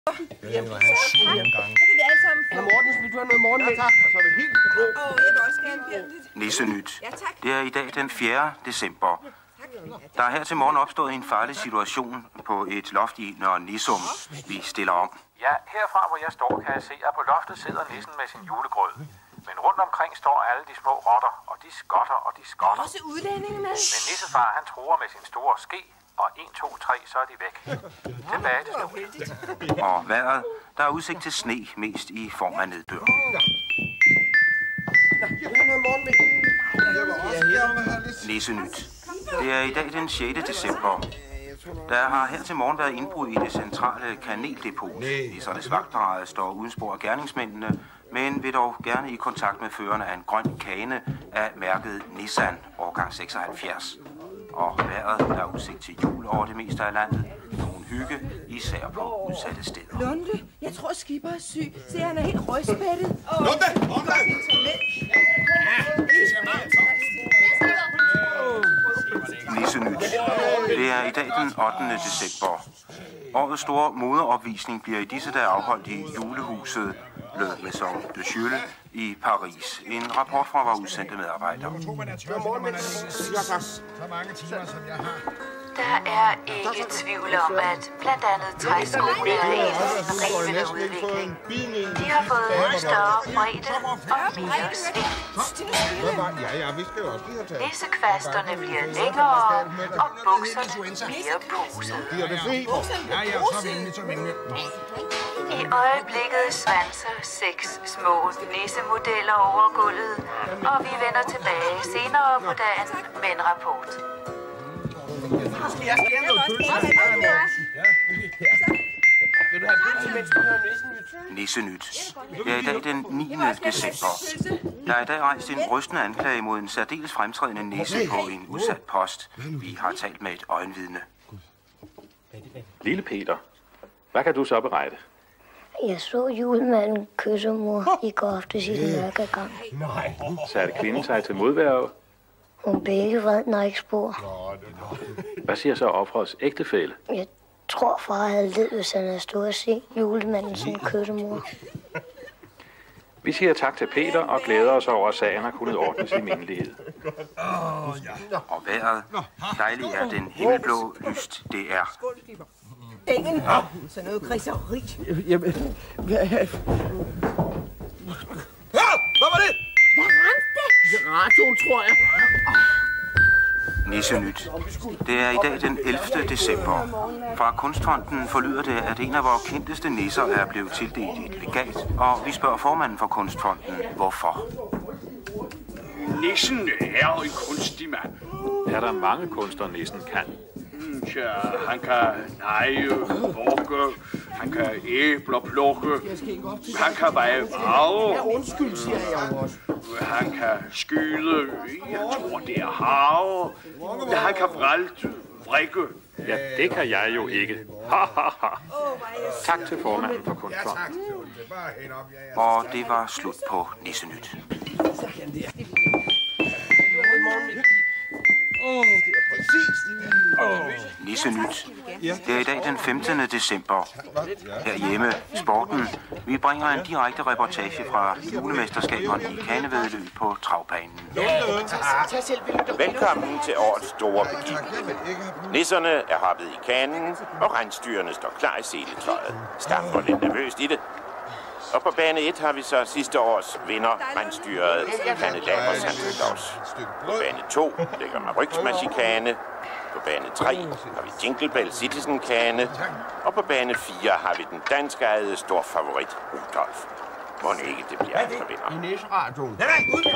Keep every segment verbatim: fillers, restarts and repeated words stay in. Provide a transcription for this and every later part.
Jamen, det var hans syv gange. Så kan vi alle sammen få... Herr Mortensen, vil du have noget morgenmælk? Ja, tak. Og så er vi helt på grå. Åh, jeg vil også gerne bjælde lidt. Nissenyt. Ja, tak. Det er i dag den fjerde december. Der er her til morgen opstået en farlig situation på et loft i Nørre Nissum. Vi stiller om. Ja, herfra hvor jeg står, kan jeg se, at på loftet sidder nissen med sin julegrød. Men rundt omkring står alle de små rotter, og de skotter og de skotter. Også udlændinge med. Men nissefar, han truer med sin store ske, og en, to, tre, så er de væk. Tilbage til studiet. Og vejret, der er udsigt til sne, mest i form af nedbør. Nissenyt. Det er i dag den sjette december. Der har her til morgen været indbrud i det centrale kaneldepot. Nissernes vagtparade står uden spor af gerningsmændene, men vil dog gerne i kontakt med førerne af en grøn kane af mærket Nissan, årgang seksoghalvfjerds. Og vejret, der er udsigt til jul over det meste af landet. Nogen hygge, især på udsatte steder. Lunde, jeg tror skipper er syg. Se, han er helt rødspættet. Lunde! Lunde! Nissenyt. Det er i dag den ottende december. Årets store moderopvisning bliver i disse dage afholdt i julehuset Le Maison de Jules i Paris. En rapport fra vores udsendte medarbejdere. Der er ikke tvivl om, at blandt andet træskoene er i en rivende udvikling. De har fået større bredde og mere sving. Nissekvasterne bliver længere, og bukserne mere posede. I øjeblikket svanser seks små nissemodeller over gulvet, og vi vender tilbage senere på dagen med en rapport. Nissenyt. Det er i dag den niende december. Der er i dag rejst en rystende anklage mod en særdeles fremtrædende nisse på en udsat post. Vi har talt med et øjenvidne. Lille Peter, hvad kan du så berette? Jeg så julemanden kysse mor i går aftes i den mørke gang. Satte kvinden sig til modværge? Hun blev ikke vred, når ikke spor. Hvad siger så offerets ægtefælle? Jeg tror, far havde led, hvis han havde stået og se julemanden som kysse mor. Vi siger tak til Peter og glæder os over, at sagen har kunnet ordnes i mindelighed. Og vejret, dejligt er den himmelblå lyst, det er. Ingen så noget griseri. Jamen, hvad er... Ja, hvad var det? Hvad ramte det? Radioen, tror jeg. Nissenyt. Det er i dag den ellevte december. Fra Kunstfonden forlyder det, at en af vores kendteste nisser er blevet tildelt et legat, og vi spørger formanden for Kunstfonden, hvorfor. Nissen er en kunstig mand. Er der mange kunster, nissen kan? Ja, han kan neje, bukke, han kan æbler plukke, han kan veje vrage. Undskyld, siger jeg også. Han kan skyde, jeg tror det er have. Han kan vralte, vrikke. Ja, det kan jeg jo ikke. Ha, ha, ha. Tak til formanden for Kunstfonden. Og det var slut på Nissenyt. Åh, det er præcis. Nissenyt. Det er i dag den femtende december. Herhjemme, sporten. Vi bringer en direkte reportage fra julemesterskaberne i kanevæddeløb på travbanen. Velkommen til årets store begivenhed. Nisserne er hoppet i kanen, og rensdyrene står klar i seletøjet. Stamper lidt nervøst i det. Og på bane et har vi så sidste års vinder, rensdyret Kanelaber Santa Claus. På bane to ligger man rygsmachikane. På bane tre har vi Jingle Bell Citizen Kane. Og på bane fire har vi den danskejede storfavorit Rudolf. Må ikke det bliver andre vinder. I Næsradioen. Så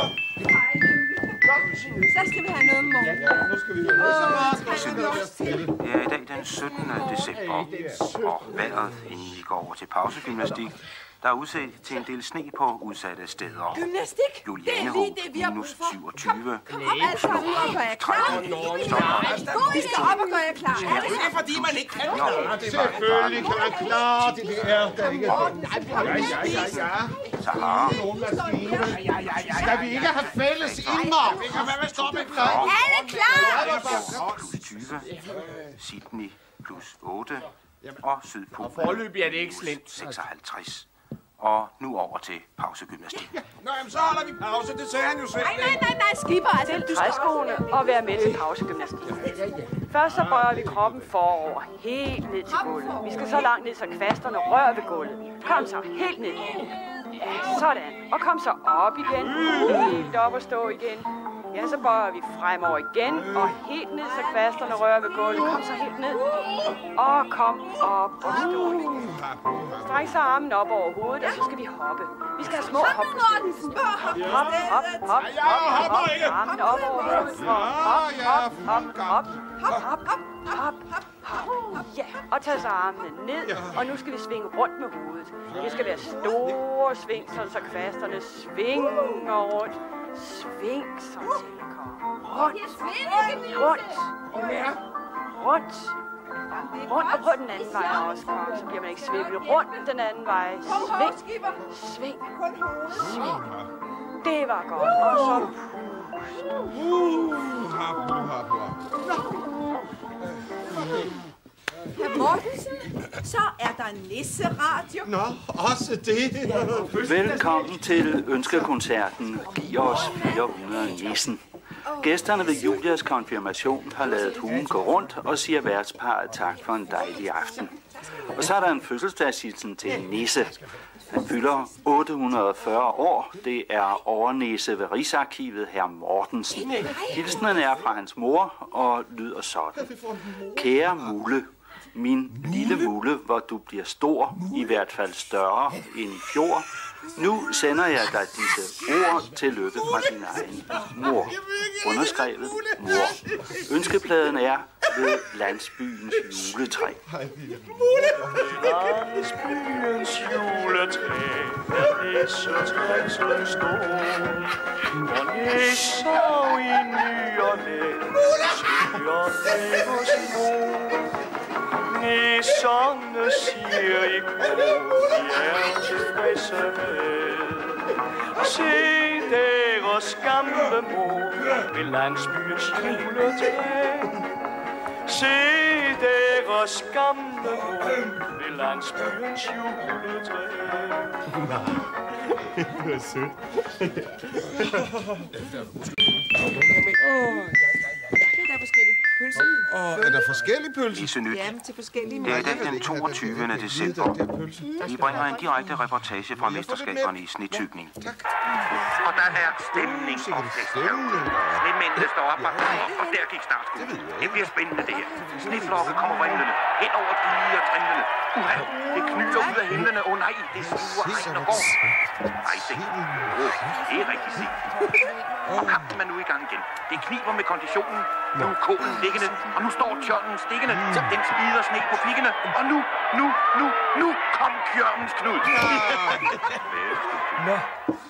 skal vi have noget om morgenen. Ja, nu skal vi jo Det er i dag den syttende december, og vejret, inden vi går over til pausegymnastik, der er udsat til en del sne på udsatte steder. Gymnastik? Julianeho, minus syvogtyve. Kom op, altså, ud og gør jer klar. I skal op og gøre jer klar. Det er ikke fordi, man ikke kan klare det. Selvfølgelig kan man klare det. Det er der ikke. Ja, ja, ja, ja. Sahara. Skal vi ikke have fælles indre? Vi kan være med stoppe klar. Alle klar! Plus tyve. Sydney plus otte. og Sydpå. Og forløbig er det ikke slemt. seksoghalvtreds. Og nu over til pausegymnastik. Ja. Nå, jamen, så holder vi pause. Det sagde han jo selv. Nej, nej, nej, nej, skipper. Til træskoene og være med til pausegymnastik. Først så bøjer vi kroppen forover, helt ned til gulvet. Vi skal så langt ned, så kvasterne rører ved gulvet. Kom så, helt ned. Ja, sådan. Og kom så op igen. Helt op og stå igen. Ja, så bøjer vi fremover igen, og helt ned, så kvasterne rører ved gulvet. Kom så helt ned. Og kom op og stå igen. Stræk så armen op over hovedet, og så skal vi hoppe. Vi skal have små hop. Hop, hop, hop, hop, hop, hop. Armen op over hovedet. Hop, hop, hop, hop, hop, hop, hop, hop. Ja, og tag så armene ned, og nu skal vi svinge rundt med hovedet. Det skal være store sving, så kvasterne svinger rundt. Sving, så til det kommer. Rundt, rundt, rundt, rundt, og på den anden vej også, kom. Så bliver man ikke svimmel. Rundt den anden vej. Sving, sving, sving. Det var godt. Og så Herr Mortensen, så er der nisseradio. Nå, også det. Velkommen til ønskekoncerten Giv os fire hundrede Nissen. Gæsterne ved Julias konfirmation har ladet hugen gå rundt og siger værtsparret tak for en dejlig aften. Og så er der en fødselsdagshilsen til en nisse. Han fylder otte hundrede og fyrre år. Det er overnisse ved Rigsarkivet, herr Mortensen. Hilsenen er fra hans mor og lyder sådan. Kære Mulle, min lille Mulle, hvor du bliver stor, i hvert fald større end i fjor. Nu sender jeg dig disse ord til lykke fra din egen mor. Underskrevet mor. Ønskepladen er ved landsbyens juletræ. Landsbyens juletræ er nissetræ som står. Og nisser i ny og næ, synger det hos mor. Nisserne siger i kor, de er tilfredse med. Se deres gamle mor ved landsbyens juletræ. Se deres gamle mor ved landsbyens juletræ. Det er sødt. Der er forskellige pølser. Og er der forskellige pølser? Nisse nyt. Ja, til forskellige Det er i måder. dag den toogtyvende december. Vi bringer en direkte reportage fra mesterskaberne i snetykning. Og der er stemning og fest. Snemændene står op og kommer, og der gik startskuddet. Det bliver spændende det her. Sneflokke kommer vrimlende, hen over de og trimlende. Uha, det knyder ud af himlene. Åh oh, nej, det stiver regn og går. Ej, se. Oh, det er rigtig set. Og kampen er nu i gang igen. Det kniber med konditionen. Nu er kålen liggende, og nu står tjørnen stikkende. Den spider sne på pikkene. Og nu, nu, nu, nu kom Kjørmens Knud. Nå.